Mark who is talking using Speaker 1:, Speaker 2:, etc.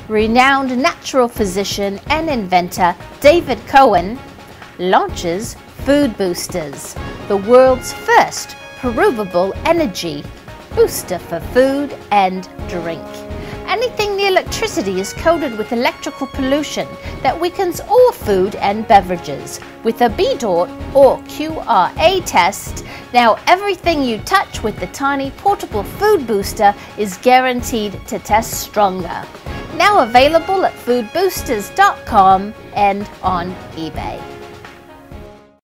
Speaker 1: renowned natural physician and inventor David Cohen launches FoodBoosters, the world's first provable energy booster for food and drink. Anything near electricity is coated with electrical pollution that weakens all food and beverages. With a BDOT or QRA test, now everything you touch with the tiny portable food booster is guaranteed to test stronger. Now available at foodboosters.com and on eBay.